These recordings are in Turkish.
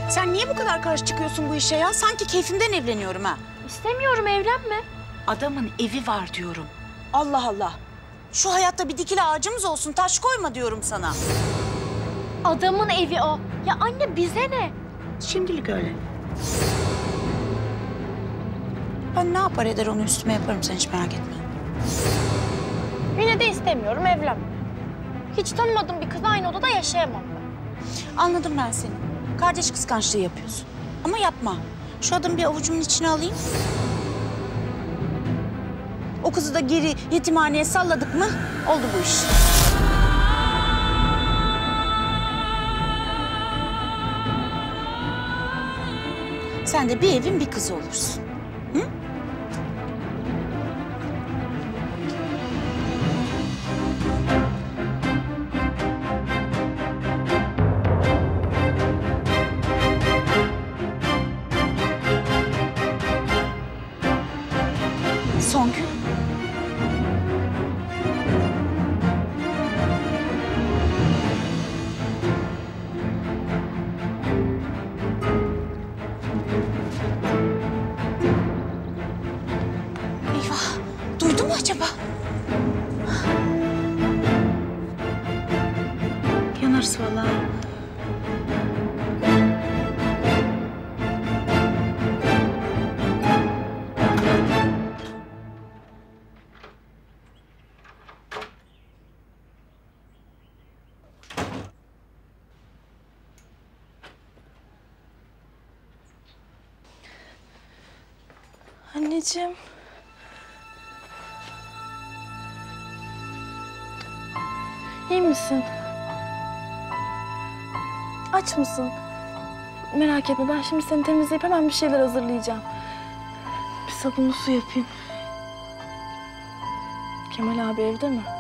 Sen niye bu kadar karşı çıkıyorsun bu işe ya? Sanki keyfimden evleniyorum ha. İstemiyorum, evlenme. Adamın evi var diyorum. Allah Allah. Şu hayatta bir dikili ağacımız olsun, taş koyma diyorum sana. Adamın evi o. Ya anne bize ne? Şimdilik öyle. Ben ne yapar eder onu üstüme yaparım, sen hiç merak etme. Yine de istemiyorum, evlenme. Hiç tanımadığım bir kızla aynı odada yaşayamam ben. Anladım ben seni. Kardeş kıskançlığı yapıyorsun. Ama yapma. Şu adamı bir avucumun içine alayım. O kızı da geri yetimhaneye salladık mı oldu bu iş. Sen de bir evin bir kızı olursun. Hı? Songül. Eyvah, duydu mu acaba? Yanarız vallahi. Anneciğim. İyi misin? Aç mısın? Merak etme, ben şimdi seni temizleyip hemen bir şeyler hazırlayacağım. Bir sabunlu su yapayım. Kemal abi evde mi?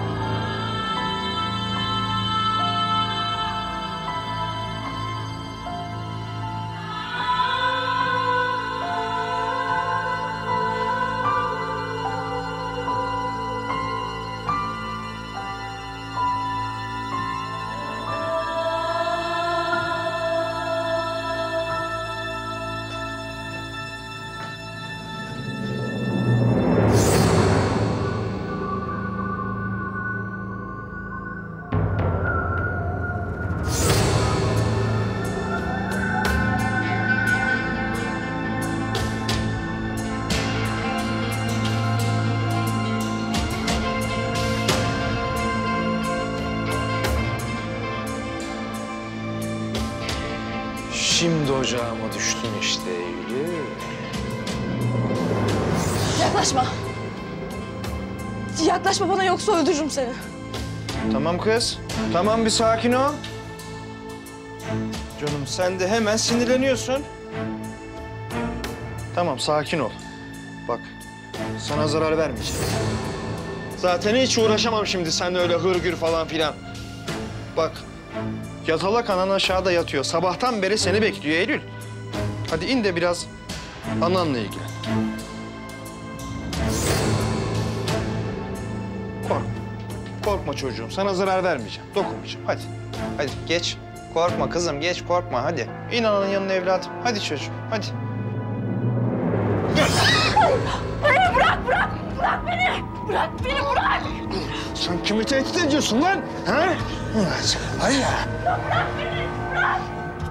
Şimdi ocağıma düştün işte Eylül. Yaklaşma. Yaklaşma bana, yoksa öldürürüm seni. Tamam kız. Tamam, bir sakin ol. Canım sen de hemen sinirleniyorsun. Tamam, sakin ol. Bak, sana zarar vermeyeceğim. Zaten hiç uğraşamam şimdi seninle öyle hırgür falan filan. Bak, yatalak anan aşağıda yatıyor. Sabahtan beri seni bekliyor Eylül. Hadi in de biraz ananla ilgilen. Korkma. Korkma çocuğum. Sana zarar vermeyeceğim. Dokunmayacağım. Hadi. Hadi geç. Korkma kızım. Geç, korkma. Hadi. İn ananın yanına evladım. Hadi çocuğum. Hadi. Beni bırak, bırak! Bırak beni! Bırak beni, bırak! Sen kimi tehdit ediyorsun lan? Ha? Hayır ya. Bırak beni, bırak!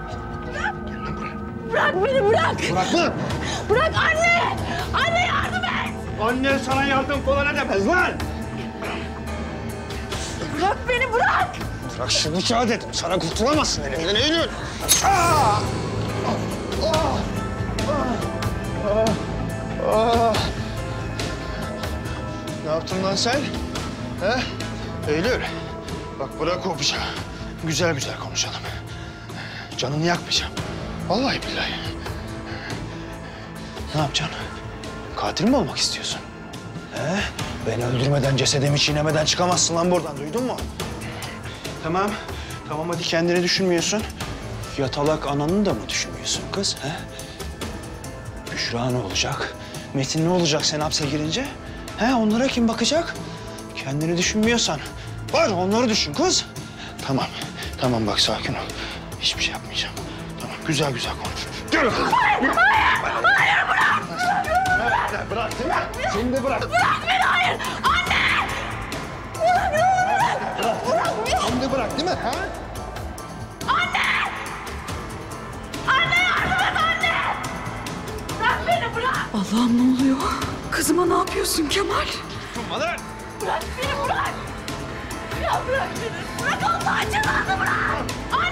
Bırak beni, bırak! Bırak lan. Bırak anne! Anne yardım et! Anne sana yardım falan edemez lan. Bırak beni, bırak! Bırak şu bıçağı dedim. Sana kurtulamazsın elimden Eylül. Ne yaptın lan sen? He? Eylül, bak bırak o bıçağı. Güzel güzel konuşalım. Canını yakmayacağım. Vallahi billahi. Ne yapacaksın? Katil mi olmak istiyorsun? He? Beni öldürmeden, cesedimi çiğnemeden çıkamazsın lan buradan. Duydun mu? Tamam. Tamam hadi kendini düşünmüyorsun. Yatalak ananı da mı düşünmüyorsun kız? He? Büşra ne olacak? Metin ne olacak sen hapse girince? He, onlara kim bakacak? Kendini düşünmüyorsan var onları düşün kız. Tamam. Tamam bak sakin ol. Hiçbir şey yapmayacağım. Tamam, güzel güzel konuş. Yürü. Hayır, hayır, bırak. Bırak değil mi? Seni de bırak. Bırak beni, hayır! Anne! Bırak. Seni de bırak değil mi? Ha? Anne! Anne, yardım et anne! Bırak beni, bırak! Allah'ım ne oluyor? Kızıma ne yapıyorsun Kemal? Dokunma lan. Bırak beni, bırak! Ya bırak beni, bırak Allah cezanı bırak! Anne!